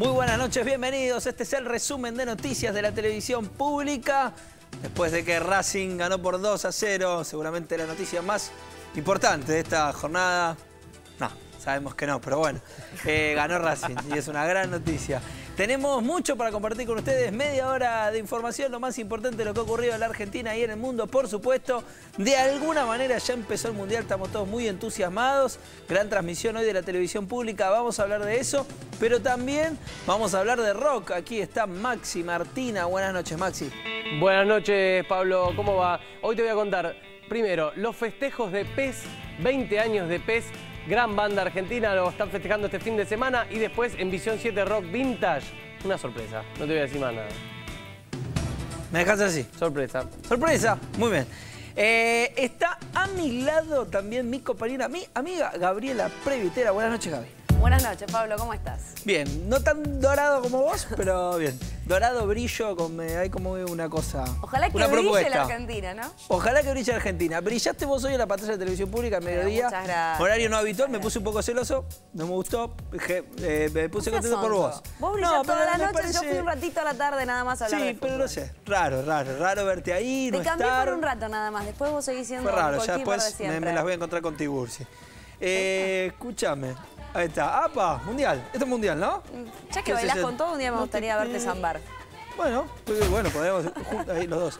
Muy buenas noches, bienvenidos. Este es el resumen de noticias de la televisión pública. Después de que Racing ganó por 2-0, seguramente la noticia más importante de esta jornada. No, sabemos que no, pero bueno, ganó Racing y es una gran noticia. Tenemos mucho para compartir con ustedes, media hora de información, lo más importante de lo que ha ocurrido en la Argentina y en el mundo, por supuesto. De alguna manera ya empezó el Mundial, estamos todos muy entusiasmados. Gran transmisión hoy de la televisión pública, vamos a hablar de eso, pero también vamos a hablar de rock. Aquí está Maxi Martina, buenas noches Maxi. Buenas noches Pablo, ¿cómo va? Hoy te voy a contar, primero, los festejos de PES, 20 años de PES. Gran banda argentina, lo están festejando este fin de semana. Y después en Visión 7 Rock Vintage, una sorpresa. No te voy a decir más nada. ¿Me dejas así? Sorpresa. Sorpresa, muy bien. Está a mi lado también mi compañera, mi amiga Gabriela Previtera. Buenas noches, Gaby. Buenas noches, Pablo, ¿cómo estás? Bien, no tan dorado como vos, pero bien. Dorado, brillo, hay como una cosa. Ojalá que brille la Argentina, ¿no? Ojalá que brille Argentina. Brillaste vos hoy en la pantalla de televisión pública al mediodía. Muchas gracias. Horario no habitual, me puse un poco celoso, no me gustó, me puse contento por vos. Vos brillás toda la noche, yo fui un ratito a la tarde nada más a hablar de fútbol. Sí, pero no sé, raro verte ahí, Te cambié por un rato nada más, después vos seguís siendo fue raro, ya goalkeeper de después siempre. me las voy a encontrar con Tiburci. Escúchame. Ahí está. ¡Apa! Mundial. Esto es mundial, ¿no? Ya que bailás con todo, un día me gustaría verte zambar. Bueno, podemos juntos ahí los dos.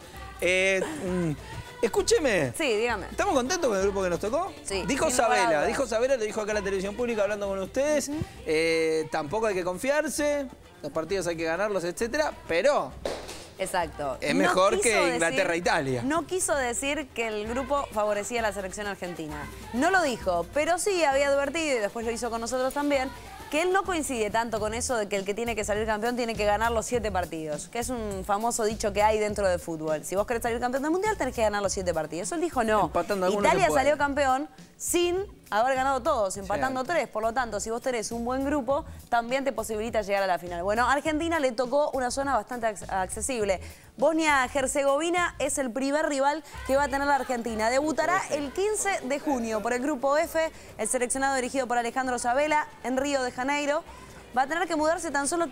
Escúcheme. Sí, dígame. ¿Estamos contentos con el grupo que nos tocó? Sí. Dijo Sabela, lo dijo acá en la televisión pública hablando con ustedes. Tampoco hay que confiarse, los partidos hay que ganarlos, etcétera, pero... Exacto. Es mejor que Inglaterra e Italia. No quiso decir que el grupo favorecía a la selección argentina. No lo dijo, pero sí había advertido, y después lo hizo con nosotros también, que él no coincide tanto con eso de que el que tiene que salir campeón tiene que ganar los 7 partidos, que es un famoso dicho que hay dentro del fútbol. Si vos querés salir campeón del Mundial, tenés que ganar los 7 partidos. Él dijo no. Italia salió campeón sin haber ganado todos, empatando 3. Por lo tanto, si vos tenés un buen grupo, también te posibilita llegar a la final. Bueno, a Argentina le tocó una zona bastante accesible. Bosnia-Herzegovina es el primer rival que va a tener la Argentina. Debutará el 15 de junio por el Grupo F, el seleccionado dirigido por Alejandro Sabela, en Río de Janeiro. Va a tener que mudarse tan solo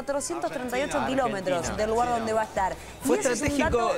438 kilómetros del lugar donde va a estar. Fue estratégico,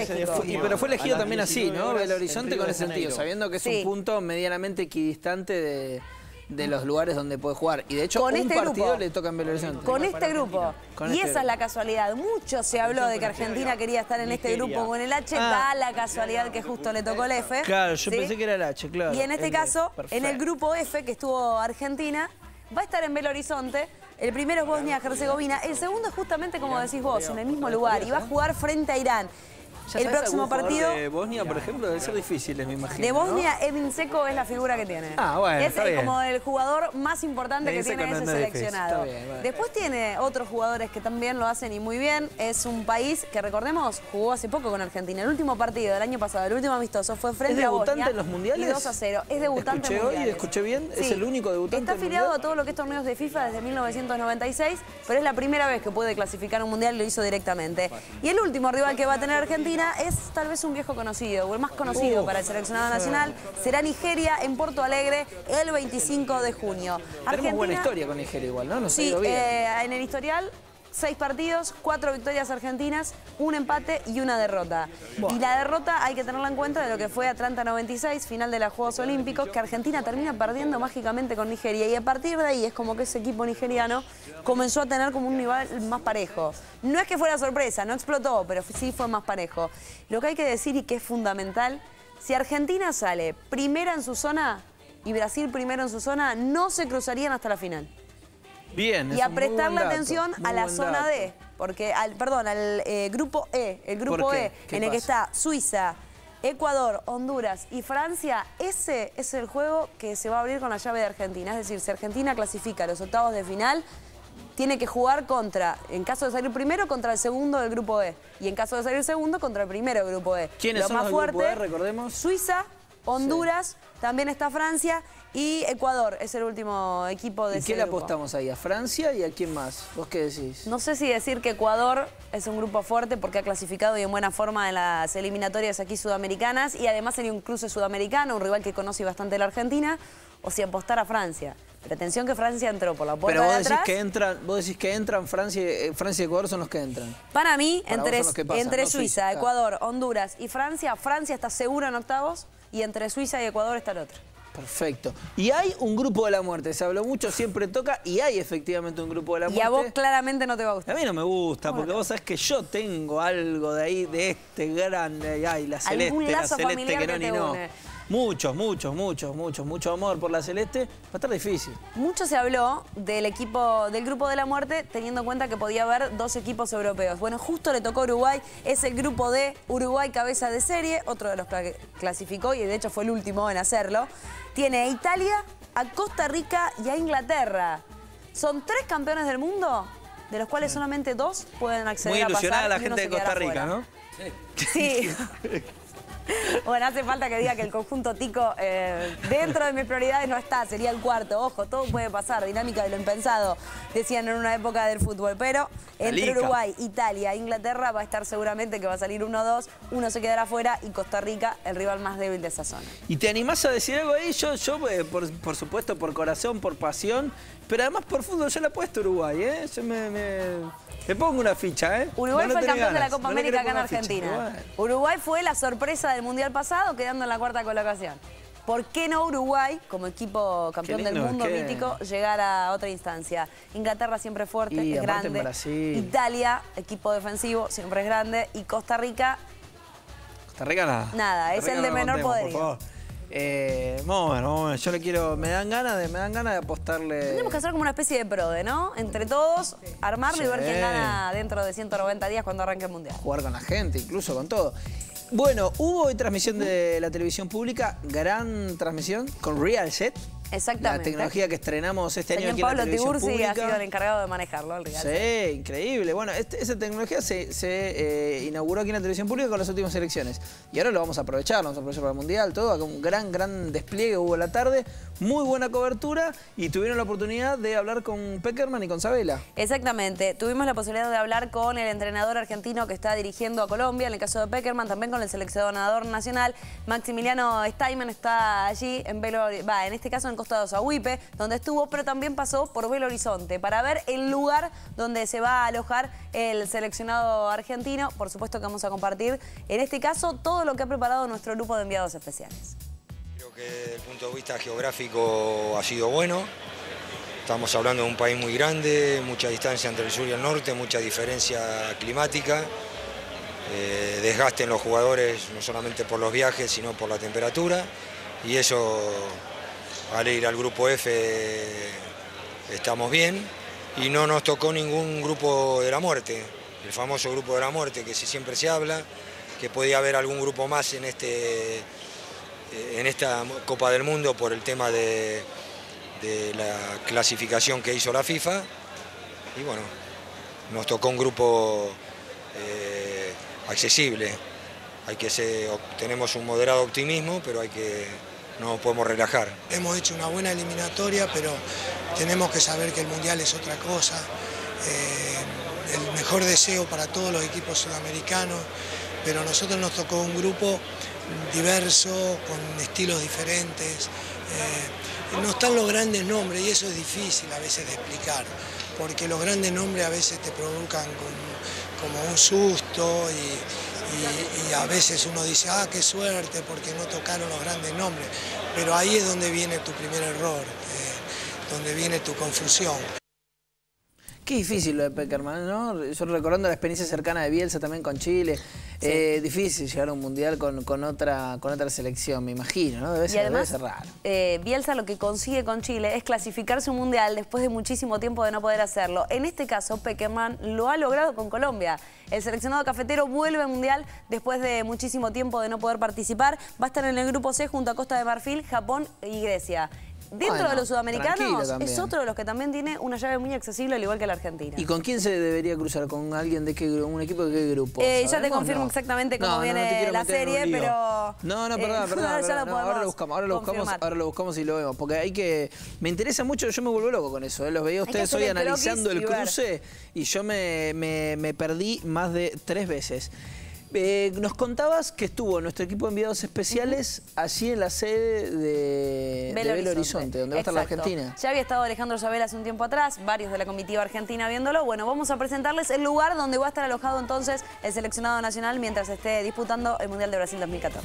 pero fue elegido también así, ¿no? Belo Horizonte con ese sentido, sabiendo que es un punto medianamente equidistante de los lugares donde puede jugar. Y de hecho, un partido le toca en Belo Horizonte. Con este grupo. Y esa es la casualidad. Mucho se habló de que Argentina quería estar en este grupo con el H. Da la casualidad que justo le tocó el F. Claro, yo pensé que era el H, claro. Y en este caso, en el grupo F, que estuvo Argentina, va a estar en Belo Horizonte. El primero es Bosnia-Herzegovina. El segundo es justamente, como decís vos, en el mismo lugar. Y va a jugar frente a Irán. El próximo partido de Bosnia, por ejemplo, debe ser difícil, me imagino. De Bosnia, ¿no? Edin Dzeko es la figura que tiene. Ah, bueno, es como el jugador más importante que tiene ese seleccionado. Bien, bueno. Después tiene otros jugadores que también lo hacen y muy bien. Es un país que, recordemos, jugó hace poco con Argentina. El último partido del año pasado, el último amistoso, fue frente a Bosnia. ¿Es debutante en los mundiales? Y 2-0. Es debutante en mundiales. ¿Escuché bien? Sí. ¿Es el único debutante? Está afiliado a todo lo que es torneos de FIFA desde 1996, pero es la primera vez que puede clasificar un mundial y lo hizo directamente. Y el último rival que va a tener Argentina es tal vez un viejo conocido, o el más conocido para el seleccionado nacional. Será Nigeria en Porto Alegre el 25 de junio. Tenemos buena historia con Nigeria igual, ¿no? Sí, en el historial, 6 partidos, 4 victorias argentinas, un empate y una derrota. Bueno. Y la derrota hay que tenerla en cuenta de lo que fue Atlanta 96, final de los Juegos Olímpicos, que Argentina termina perdiendo mágicamente con Nigeria. Y a partir de ahí es como que ese equipo nigeriano comenzó a tener como un nivel más parejo. No es que fuera sorpresa, no explotó, pero sí fue más parejo. Lo que hay que decir y que es fundamental, si Argentina sale primera en su zona y Brasil primero en su zona, no se cruzarían hasta la final. Bien, y a prestarle atención a la zona D, porque al grupo E, el grupo E, en el que está Suiza, Ecuador, Honduras y Francia, ese es el juego que se va a abrir con la llave de Argentina. Es decir, si Argentina clasifica a los octavos de final, tiene que jugar en caso de salir primero, contra el segundo del grupo E. Y en caso de salir segundo, contra el primero del grupo E. ¿Quiénes son los del grupo E, recordemos? Suiza, Honduras, también está Francia Y Ecuador es el último equipo de ¿Y ese qué le grupo. apostamos ahí? ¿A Francia y a quién más? ¿Vos qué decís? No sé si decir que Ecuador es un grupo fuerte porque ha clasificado y en buena forma en las eliminatorias aquí sudamericanas y además sería un cruce sudamericano, un rival que conoce bastante la Argentina, o si apostar a Francia. Pero atención que Francia entró por la puerta Pero de vos atrás. decís que entran Francia y Ecuador son los que entran. Para mí, Para vos son los que pasan, entre no Suiza, claro. Ecuador, Honduras y Francia, Francia está segura en octavos y entre Suiza y Ecuador está el otro. Perfecto. Y hay un grupo de la muerte, se habló mucho, siempre toca, y hay efectivamente un grupo de la muerte. Y a vos claramente no te va a A gustar. mí no me gusta, porque vos sabés que yo tengo algo de ahí, de este grande, ay, la celeste, lazo que familiar no que ni te no. une. Mucho amor por la celeste, va a estar difícil. Mucho se habló del grupo de la muerte, teniendo en cuenta que podía haber 2 equipos europeos. Bueno, justo le tocó a Uruguay, es el grupo D, Uruguay cabeza de serie, otro de los que clasificó y de hecho fue el último en hacerlo. Tiene a Italia, a Costa Rica y a Inglaterra. Son 3 campeones del mundo, de los cuales solamente 2 pueden acceder Muy a pasar. ilusionada la y uno gente se de Costa quedará Rica, fuera. ¿no? Sí. Bueno, hace falta que diga que el conjunto tico dentro de mis prioridades no está, sería el cuarto. Ojo, todo puede pasar, dinámica de lo impensado, decían en una época del fútbol. Pero entre Liga. Uruguay, Italia e Inglaterra va a estar seguramente que va a salir 1-2, uno se quedará fuera y Costa Rica, el rival más débil de esa zona. ¿Y te animás a decir algo ahí? Yo por supuesto, por corazón, por pasión, pero además por fútbol yo le apuesto a Uruguay, ¿eh? Yo me pongo una ficha, ¿eh? Uruguay No fue el tenés campeón de la ganas, Copa no le América querés acá en poner ficha. Argentina. Bueno. Uruguay fue la sorpresa del Mundial pasado, quedando en la 4ª colocación. ¿Por qué no Uruguay, como equipo campeón del lindo, mundo es que- mítico, llegar a otra instancia? Inglaterra siempre fuerte, Y es aparte en grande. Brasil. Italia, equipo defensivo, siempre es grande. Y Costa Rica, Costa Rica nada. Nada, es Costa Rica el de no lo menor contemos, poderío. por favor. Vamos a ver, yo le quiero, me dan ganas de apostarle. tenemos que hacer como una especie de prode, ¿no? Entre todos, armarlo y ver Sí. quién gana dentro de 190 días cuando arranque el Mundial. Jugar con la gente, incluso con todo. Bueno, hubo hoy transmisión de la televisión pública, gran transmisión con Realset. Exactamente. La tecnología que estrenamos este año Señor aquí en la Pablo televisión Tiburci pública. ha sido el encargado de manejarlo, el Real. Sí, increíble. Bueno, esa tecnología se inauguró aquí en la televisión pública con las últimas elecciones. Y ahora lo vamos a aprovechar, lo vamos a aprovechar para el Mundial, todo. Acá un gran despliegue hubo en la tarde. Muy buena cobertura y tuvieron la oportunidad de hablar con Pekerman y con Sabela. Exactamente. Tuvimos la posibilidad de hablar con el entrenador argentino que está dirigiendo a Colombia, en el caso de Pekerman, también con el seleccionador nacional. Maximiliano Steinman está allí en en este caso en Costa de Osahuipe, donde estuvo, pero también pasó por Belo Horizonte para ver el lugar donde se va a alojar el seleccionado argentino. Por supuesto que vamos a compartir, en este caso, todo lo que ha preparado nuestro grupo de enviados especiales. Creo que desde el punto de vista geográfico ha sido bueno. Estamos hablando de un país muy grande, mucha distancia entre el sur y el norte, mucha diferencia climática, desgaste en los jugadores no solamente por los viajes, sino por la temperatura. Y eso, al ir al grupo F, estamos bien. Y no nos tocó ningún grupo de la muerte, el famoso grupo de la muerte, que siempre se habla, que podía haber algún grupo más en esta Copa del Mundo por el tema de la clasificación que hizo la FIFA. Y bueno, nos tocó un grupo accesible. Tenemos un moderado optimismo, pero no nos podemos relajar. Hemos hecho una buena eliminatoria, pero tenemos que saber que el Mundial es otra cosa. El mejor deseo para todos los equipos sudamericanos, pero a nosotros nos tocó un grupo diverso, con estilos diferentes. No están los grandes nombres y eso es difícil a veces de explicar, porque los grandes nombres a veces te provocan como un susto y a veces uno dice, ah, qué suerte porque no tocaron los grandes nombres, pero ahí es donde viene tu primer error, donde viene tu confusión. Qué difícil lo de Pekerman, ¿no? Yo recordando la experiencia cercana de Bielsa también con Chile. Sí. Difícil llegar a un mundial con otra selección, me imagino, ¿no? Debe Y además, ser raro. Bielsa lo que consigue con Chile es clasificarse un mundial después de muchísimo tiempo de no poder hacerlo. En este caso, Pekerman lo ha logrado con Colombia. El seleccionado cafetero vuelve al mundial después de muchísimo tiempo de no poder participar. Va a estar en el grupo C junto a Costa de Marfil, Japón y Grecia. dentro Bueno, de los tranquilo sudamericanos, también. es otro de los que también tiene una llave muy accesible, al igual que la Argentina. ¿Y con quién se debería cruzar? ¿Con alguien de qué grupo? ¿Un equipo de qué grupo? Ya te ¿Sabemos? confirmo No. exactamente cómo No, viene te quiero la meter en un serie, lío. pero... No, perdón, ya lo no, podemos ahora lo buscamos y lo vemos. Porque hay que... Me interesa mucho, yo me vuelvo loco con eso. Los veía a ustedes hoy analizando el cruce y yo me perdí más de 3 veces. Nos contabas que estuvo nuestro equipo de enviados especiales allí en la sede de Belo Horizonte, donde va a estar la Argentina. Ya había estado Alejandro Sabel hace un tiempo atrás, varios de la comitiva argentina viéndolo. Bueno, vamos a presentarles el lugar donde va a estar alojado entonces el seleccionado nacional mientras esté disputando el Mundial de Brasil 2014.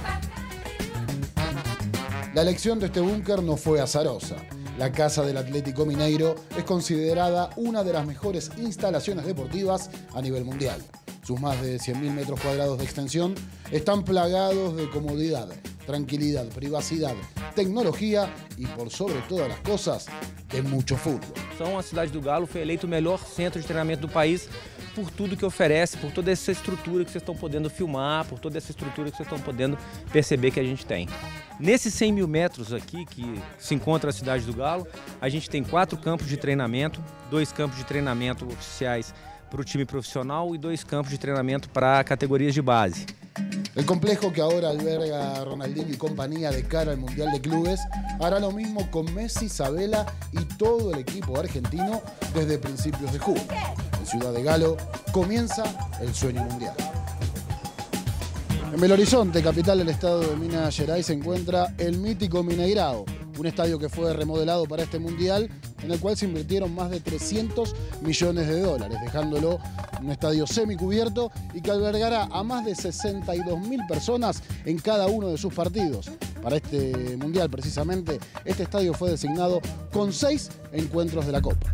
La elección de este búnker no fue azarosa. La casa del Atlético Mineiro es considerada una de las mejores instalaciones deportivas a nivel mundial. Sus más de 100.000 metros cuadrados de extensión están plagados de comodidad, tranquilidad, privacidad, tecnología y, por sobre todas las cosas, de mucho fútbol. A cidade do Galo foi eleito o melhor centro de treinamento do país por tudo que oferece, por toda essa estrutura que vocês estão podendo filmar, por toda essa estrutura que vocês estão podendo perceber que a gente tem. Nesses 100.000 metros aqui que se encontra a cidade do Galo, a gente tem 4 campos de treinamento, 2 campos de treinamento oficiais para o time profissional e 2 campos de treinamento para categorias de base. El complejo que ahora alberga a Ronaldinho y compañía de cara al Mundial de Clubes hará lo mismo con Messi, Sabela y todo el equipo argentino desde principios de junio. En Ciudad de Galo comienza el sueño mundial. En Belo Horizonte, capital del estado de Minas Gerais, se encuentra el mítico Mineirao, un estadio que fue remodelado para este mundial, en el cual se invirtieron más de 300 millones de dólares, dejándolo un estadio semicubierto y que albergará a más de 62.000 personas en cada uno de sus partidos. Para este mundial, precisamente, este estadio fue designado con 6 encuentros de la Copa.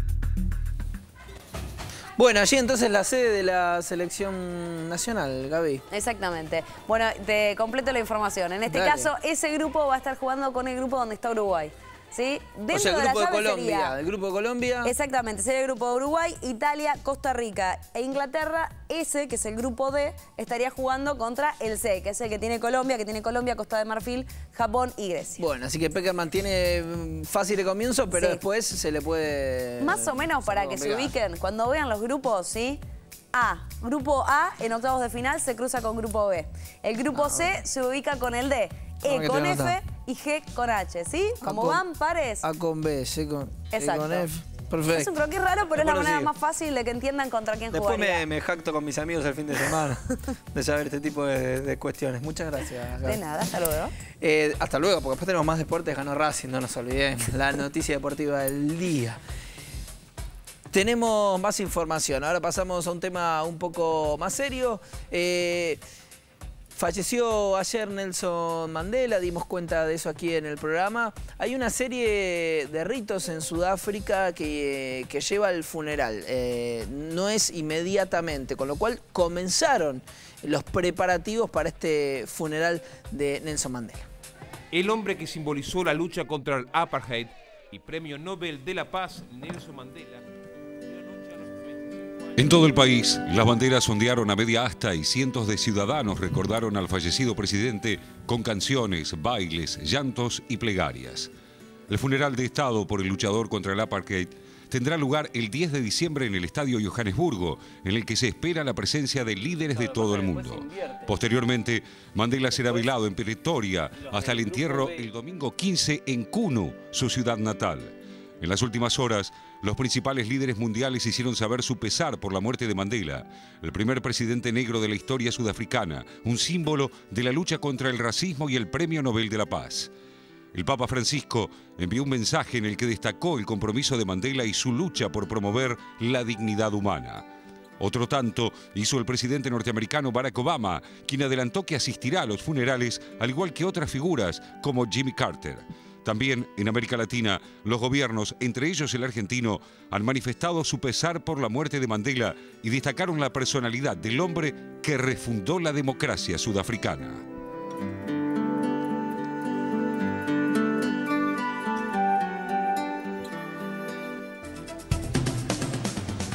Bueno, allí entonces la sede de la selección nacional, Gaby. Exactamente. Bueno, te completo la información. En este caso, ese grupo va a estar jugando con el grupo donde está Uruguay. ¿Sí? O sea, el grupo de Colombia. El grupo de Colombia. Exactamente, sería el grupo de Uruguay, Italia, Costa Rica e Inglaterra. Ese, que es el grupo D, estaría jugando contra el C, que es el que tiene Colombia, Costa de Marfil, Japón y Grecia. Bueno, así que Peckerman tiene fácil de comienzo, pero después se le puede... Más o menos para que se ubiquen, cuando vean los grupos, ¿sí? Grupo A en octavos de final se cruza con grupo B. El grupo C se ubica con el D. E con F y G con H, ¿sí? Como van pares. A con B, C con, Exacto. E con F. Perfecto. Es un croquis raro, pero es la manera más fácil de que entiendan contra quién Después jugaría. me jacto con mis amigos el fin de semana de saber este tipo de cuestiones. Muchas gracias, Gaby. De nada, hasta luego. Hasta luego, porque después tenemos más deportes. Ganó Racing, no nos olvidemos. La noticia deportiva del día. Tenemos más información. Ahora pasamos a un tema un poco más serio. Falleció ayer Nelson Mandela, dimos cuenta de eso aquí en el programa. Hay una serie de ritos en Sudáfrica que lleva al funeral. No es inmediatamente, con lo cual comenzaron los preparativos para este funeral de Nelson Mandela. El hombre que simbolizó la lucha contra el apartheid y Premio Nobel de la Paz, Nelson Mandela. En todo el país, las banderas ondearon a media asta y cientos de ciudadanos recordaron al fallecido presidente con canciones, bailes, llantos y plegarias. El funeral de Estado por el luchador contra el apartheid tendrá lugar el 10 de diciembre en el Estadio Johannesburgo, en el que se espera la presencia de líderes de todo el mundo. Posteriormente, Mandela será velado en Pretoria hasta el entierro el domingo 15 en Kuno, su ciudad natal. En las últimas horas, los principales líderes mundiales hicieron saber su pesar por la muerte de Mandela, el primer presidente negro de la historia sudafricana, un símbolo de la lucha contra el racismo y el Premio Nobel de la Paz. El Papa Francisco envió un mensaje en el que destacó el compromiso de Mandela y su lucha por promover la dignidad humana. Otro tanto hizo el presidente norteamericano Barack Obama, quien adelantó que asistirá a los funerales, al igual que otras figuras como Jimmy Carter. También en América Latina, los gobiernos, entre ellos el argentino, han manifestado su pesar por la muerte de Mandela y destacaron la personalidad del hombre que refundó la democracia sudafricana.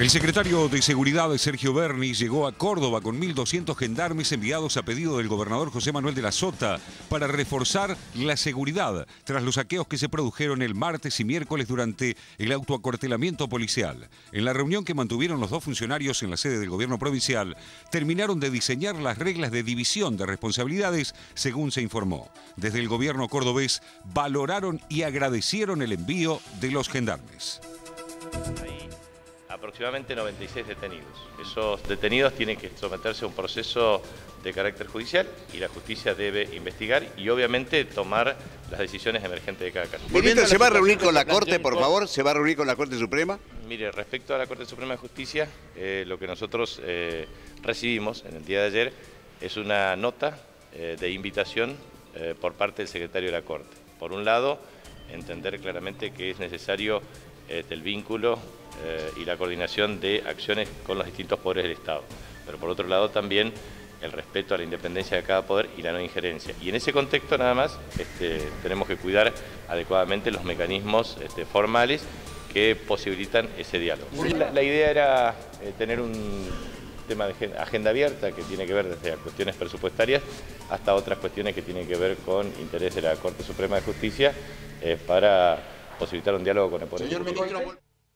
El secretario de Seguridad, Sergio Berni, llegó a Córdoba con 1.200 gendarmes enviados a pedido del gobernador José Manuel de la Sota para reforzar la seguridad tras los saqueos que se produjeron el martes y miércoles durante el autoacuartelamiento policial. En la reunión que mantuvieron los dos funcionarios en la sede del gobierno provincial, terminaron de diseñar las reglas de división de responsabilidades, según se informó. Desde el gobierno cordobés valoraron y agradecieron el envío de los gendarmes. Aproximadamente 96 detenidos. Esos detenidos tienen que someterse a un proceso de carácter judicial y la justicia debe investigar y obviamente tomar las decisiones emergentes de cada caso. Ministro, ¿se va a reunir con la Corte, por favor? ¿Se va a reunir con la Corte Suprema? Mire, respecto a la Corte Suprema de Justicia, lo que nosotros recibimos en el día de ayer es una nota de invitación por parte del secretario de la Corte. Por un lado, entender claramente que es necesario el vínculo y la coordinación de acciones con los distintos poderes del Estado. Pero por otro lado también el respeto a la independencia de cada poder y la no injerencia. Y en ese contexto nada más tenemos que cuidar adecuadamente los mecanismos formales que posibilitan ese diálogo. La idea era tener un tema de agenda abierta que tiene que ver desde cuestiones presupuestarias hasta otras cuestiones que tienen que ver con interés de la Corte Suprema de Justicia para posibilitar un diálogo con el poder. Señor ministro.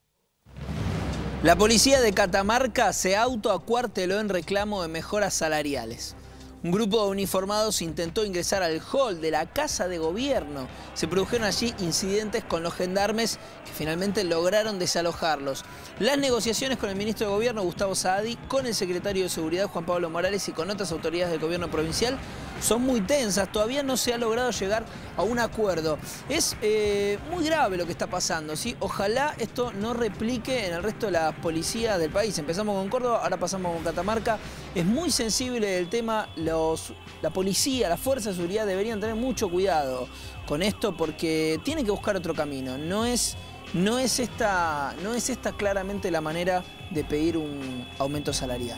La policía de Catamarca se autoacuarteló en reclamo de mejoras salariales. Un grupo de uniformados intentó ingresar al hall de la Casa de Gobierno. Se produjeron allí incidentes con los gendarmes que finalmente lograron desalojarlos. Las negociaciones con el ministro de Gobierno, Gustavo Saadi, con el secretario de Seguridad, Juan Pablo Morales, y con otras autoridades del gobierno provincial son muy tensas. Todavía no se ha logrado llegar a un acuerdo. Es muy grave lo que está pasando, ¿sí? Ojalá esto no replique en el resto de las policías del país. Empezamos con Córdoba, ahora pasamos con Catamarca. Es muy sensible el tema. La policía, las fuerzas de seguridad deberían tener mucho cuidado con esto porque tienen que buscar otro camino. No es esta claramente la manera de pedir un aumento salarial.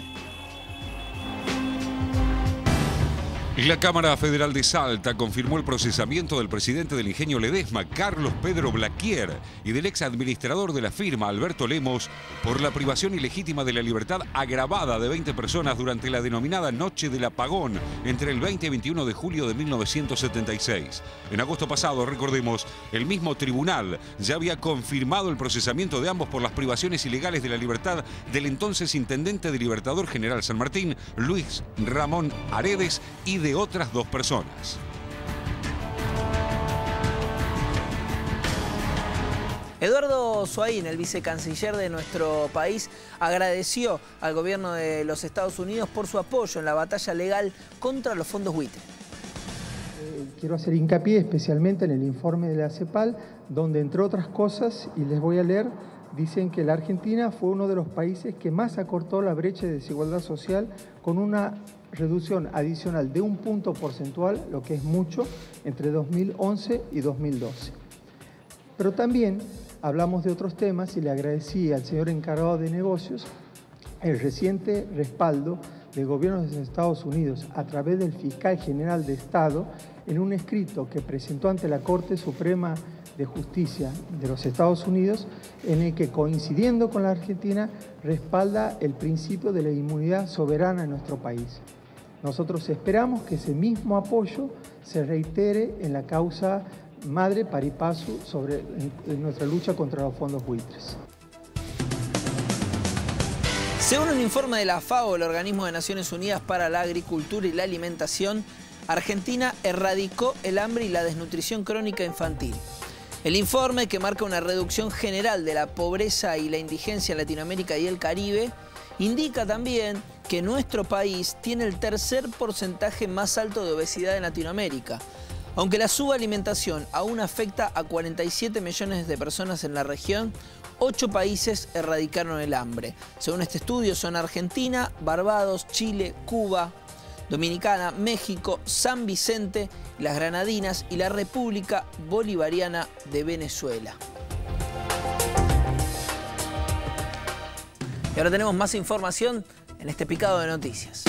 La Cámara Federal de Salta confirmó el procesamiento del presidente del Ingenio Ledesma, Carlos Pedro Blaquier, y del ex administrador de la firma, Alberto Lemos, por la privación ilegítima de la libertad agravada de 20 personas durante la denominada Noche del Apagón entre el 20 y 21 de julio de 1976. En agosto pasado, recordemos, el mismo tribunal ya había confirmado el procesamiento de ambos por las privaciones ilegales de la libertad del entonces intendente de Libertador General San Martín, Luis Ramón Aredes, y de otras dos personas. Eduardo Zoaín, el vicecanciller de nuestro país, agradeció al gobierno de los Estados Unidos por su apoyo en la batalla legal contra los fondos buitre. Quiero hacer hincapié especialmente en el informe de la CEPAL, donde entre otras cosas, y les voy a leer, dicen que la Argentina fue uno de los países que más acortó la brecha de desigualdad social con una reducción adicional de 1 punto porcentual, lo que es mucho, entre 2011 y 2012. Pero también hablamos de otros temas y le agradecí al señor encargado de negocios el reciente respaldo del gobierno de los Estados Unidos a través del fiscal general de Estado en un escrito que presentó ante la Corte Suprema de Justicia de los Estados Unidos, en el que, coincidiendo con la Argentina, respalda el principio de la inmunidad soberana en nuestro país. Nosotros esperamos que ese mismo apoyo se reitere en la causa madre pari passu sobre nuestra lucha contra los fondos buitres. Según un informe de la FAO, el Organismo de Naciones Unidas para la Agricultura y la Alimentación, Argentina erradicó el hambre y la desnutrición crónica infantil. El informe, que marca una reducción general de la pobreza y la indigencia en Latinoamérica y el Caribe, indica también que nuestro país tiene el tercer porcentaje más alto de obesidad en Latinoamérica. Aunque la subalimentación aún afecta a 47 millones de personas en la región, 8 países erradicaron el hambre. Según este estudio son Argentina, Barbados, Chile, Cuba, Dominicana, México, San Vicente, las Granadinas y la República Bolivariana de Venezuela. Y ahora tenemos más información en este picado de noticias.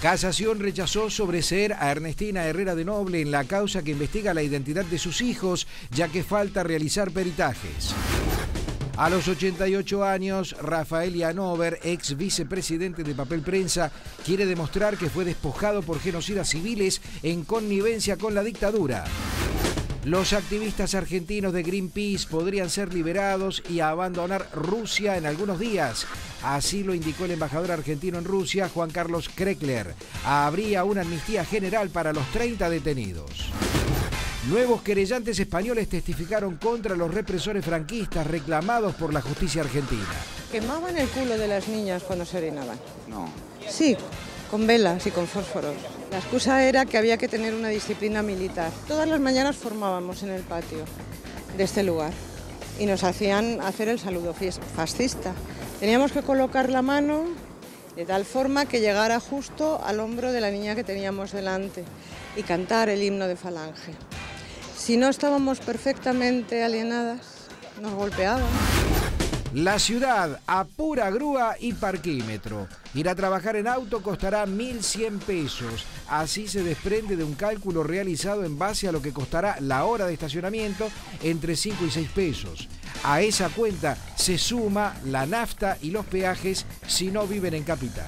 Casación rechazó sobreseer a Ernestina Herrera de Noble en la causa que investiga la identidad de sus hijos, ya que falta realizar peritajes. A los 88 años, Rafael Yanover, ex vicepresidente de Papel Prensa, quiere demostrar que fue despojado por genocidas civiles en connivencia con la dictadura. Los activistas argentinos de Greenpeace podrían ser liberados y abandonar Rusia en algunos días. Así lo indicó el embajador argentino en Rusia, Juan Carlos Kreckler. Habría una amnistía general para los 30 detenidos. Nuevos querellantes españoles testificaron contra los represores franquistas reclamados por la justicia argentina. Quemaban el culo de las niñas cuando se orinaban. No. Sí, con velas y con fósforos. La excusa era que había que tener una disciplina militar. Todas las mañanas formábamos en el patio de este lugar y nos hacían hacer el saludo fascista. Teníamos que colocar la mano de tal forma que llegara justo al hombro de la niña que teníamos delante y cantar el himno de Falange. Si no estábamos perfectamente alienadas, nos golpeaban. La ciudad a pura grúa y parquímetro. Ir a trabajar en auto costará 1.100 pesos. Así se desprende de un cálculo realizado en base a lo que costará la hora de estacionamiento, entre 5 y 6 pesos. A esa cuenta se suma la nafta y los peajes si no viven en capital.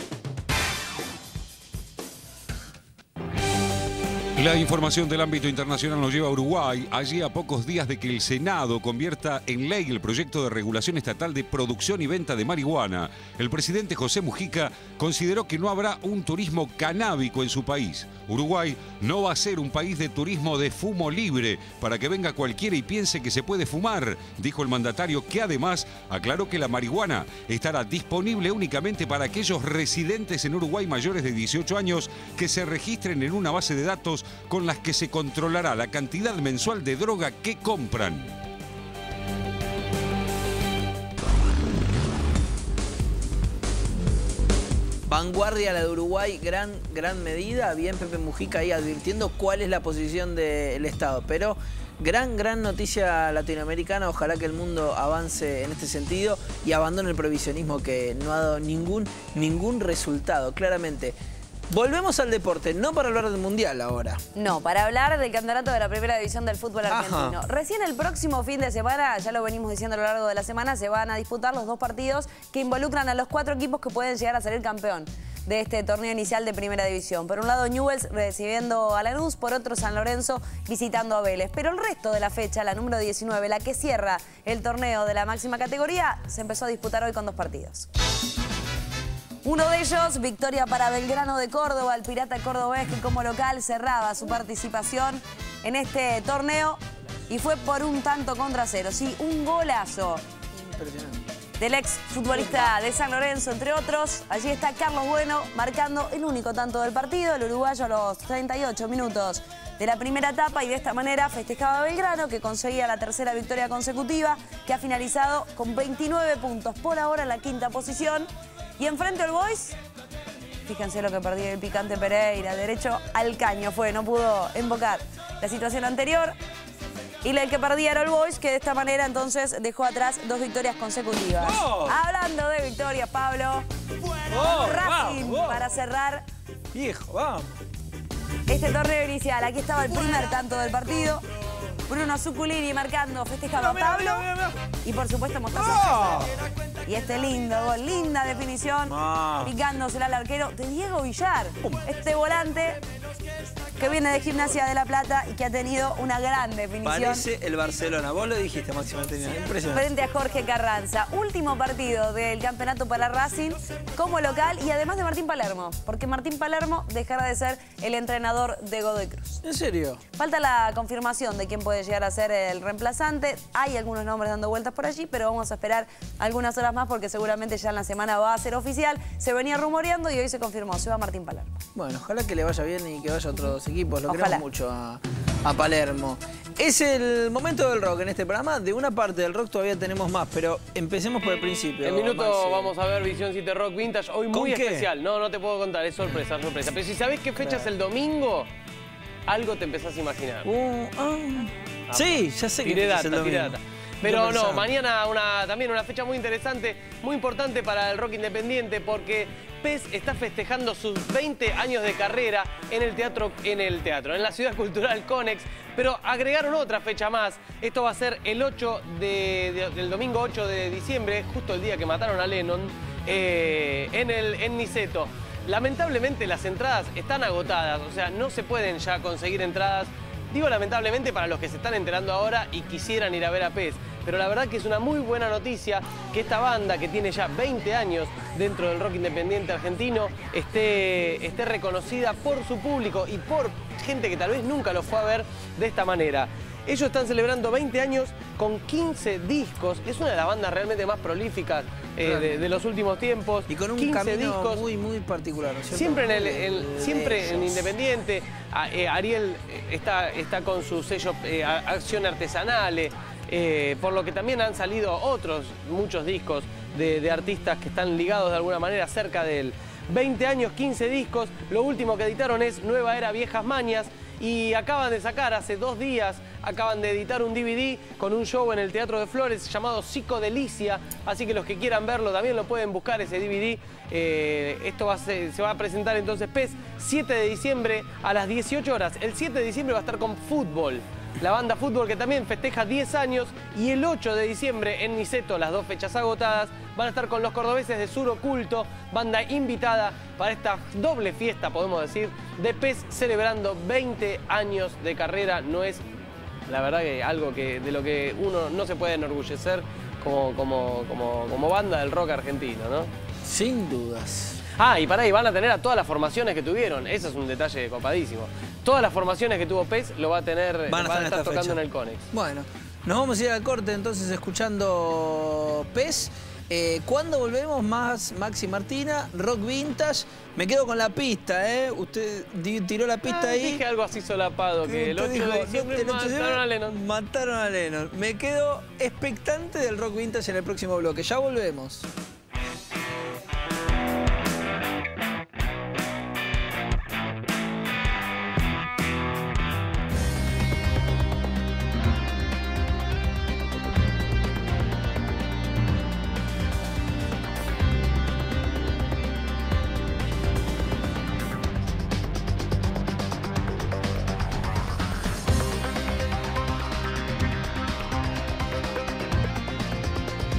La información del ámbito internacional nos lleva a Uruguay, allí a pocos días de que el Senado convierta en ley el proyecto de regulación estatal de producción y venta de marihuana. El presidente José Mujica consideró que no habrá un turismo canábico en su país. Uruguay no va a ser un país de turismo de fumo libre para que venga cualquiera y piense que se puede fumar, dijo el mandatario, que además aclaró que la marihuana estará disponible únicamente para aquellos residentes en Uruguay mayores de 18 años que se registren en una base de datos con las que se controlará la cantidad mensual de droga que compran. Vanguardia la de Uruguay, gran medida. Bien Pepe Mujica ahí advirtiendo cuál es la posición del Estado. Pero gran noticia latinoamericana. Ojalá que el mundo avance en este sentido y abandone el prohibicionismo que no ha dado ningún resultado, claramente. Volvemos al deporte, no para hablar del Mundial ahora. No, para hablar del campeonato de la primera división del fútbol argentino. Ajá. Recién el próximo fin de semana, ya lo venimos diciendo a lo largo de la semana, se van a disputar los 2 partidos que involucran a los 4 equipos que pueden llegar a salir campeón de este torneo inicial de primera división. Por un lado Newell's recibiendo a Lanús, por otro San Lorenzo visitando a Vélez. Pero el resto de la fecha, la número 19, la que cierra el torneo de la máxima categoría, se empezó a disputar hoy con 2 partidos. Uno de ellos, victoria para Belgrano de Córdoba, el Pirata cordobés que como local cerraba su participación en este torneo y fue por 1-0. Sí, un golazo. Impresionante. Del ex futbolista de San Lorenzo, entre otros. Allí está Carlos Bueno marcando el único tanto del partido, el uruguayo a los 38 minutos de la primera etapa y de esta manera festejaba a Belgrano que conseguía la 3ª victoria consecutiva, que ha finalizado con 29 puntos por ahora en la 5ª posición. Y enfrente al Boys, fíjense lo que perdió el picante Pereira, derecho al caño fue, no pudo invocar la situación anterior. Y el que perdía era el Boys, que de esta manera entonces dejó atrás 2 victorias consecutivas. ¡Oh! Hablando de victorias, Pablo, Racing para cerrar vamos. este torneo inicial. Aquí estaba el primer tanto del partido. Bruno Zuculini marcando, festejaba a Pablo. Y por supuesto Mostaza. Y este lindo gol, linda definición, picándosela al arquero de Diego Villar. Este volante que viene de Gimnasia de La Plata y que ha tenido una gran definición. Parece el Barcelona. Vos lo dijiste, Máximo Antonio. Impresionante. Frente a Jorge Carranza. Último partido del campeonato para Racing como local y además de Martín Palermo. Porque Martín Palermo dejará de ser el entrenador de Godoy Cruz. ¿En serio? Falta la confirmación de quién puede llegar a ser el reemplazante. Hay algunos nombres dando vueltas por allí, pero vamos a esperar algunas horas más porque seguramente ya en la semana va a ser oficial. Se venía rumoreando y hoy se confirmó. Se va Martín Palermo. Bueno, ojalá que le vaya bien y que vaya a otros equipos. Lo Ojalá. queremos mucho a Palermo. Es el momento del rock en este programa. De una parte del rock todavía tenemos más, pero empecemos por el principio. En minuto Maxi. vamos a ver Visión 7 Rock Vintage. Hoy muy especial. No te puedo contar, es sorpresa. Pero si sabés qué fecha es el domingo, algo te empezás a imaginar. Sí, ya sé que tiré es el data, domingo. tiré data. Pero no, mañana también una fecha muy interesante, muy importante para el rock independiente, porque PES está festejando sus 20 años de carrera en la Ciudad Cultural Conex, pero agregaron otra fecha más. Esto va a ser el del domingo 8 de diciembre, justo el día que mataron a Lennon, en Niceto. Lamentablemente las entradas están agotadas, o sea, no se pueden ya conseguir entradas. Digo lamentablemente para los que se están enterando ahora y quisieran ir a ver a PES. Pero la verdad que es una muy buena noticia que esta banda, que tiene ya 20 años dentro del rock independiente argentino, esté reconocida por su público y por gente que tal vez nunca lo fue a ver de esta manera. Ellos están celebrando 20 años con 15 discos. Es una de las bandas realmente más prolíficas de los últimos tiempos. Y con un 15 camino discos, muy particular, ¿no es cierto? Siempre en Independiente. Ariel está con su sello Acción Artesanale, por lo que también han salido muchos discos de artistas que están ligados de alguna manera cerca de él. 20 años, 15 discos. Lo último que editaron es Nueva Era, Viejas Mañas. Y acaban de sacar, hace 2 días, acaban de editar un DVD con un show en el Teatro de Flores llamado Psicodelicia. Así que los que quieran verlo también lo pueden buscar, ese DVD. Esto se va a presentar entonces PES 7 de diciembre a las 18 horas. El 7 de diciembre va a estar con Fútbol, la banda Fútbol, que también festeja 10 años. Y el 8 de diciembre en Niceto, las 2 fechas agotadas, van a estar con los cordobeses de Sur Oculto, banda invitada para esta doble fiesta, podemos decir, de PES celebrando 20 años de carrera. No es, la verdad, que algo de lo que uno no se puede enorgullecer como banda del rock argentino, ¿no? Sin dudas. Y van a tener a todas las formaciones que tuvieron. Ese es un detalle copadísimo. Todas las formaciones que tuvo PES lo va a tener, van a estar tocando fecha en el Conex. Bueno, nos vamos a ir al corte entonces escuchando PES. ¿Cuándo volvemos? Más Maxi Martina, Rock Vintage. Me quedo con la pista, ¿eh? Usted tiró la pista ahí. Dije algo así solapado, que el 8 de diciembre mataron a Lennon. Mataron a Lennon. Me quedo expectante del Rock Vintage en el próximo bloque. Ya volvemos.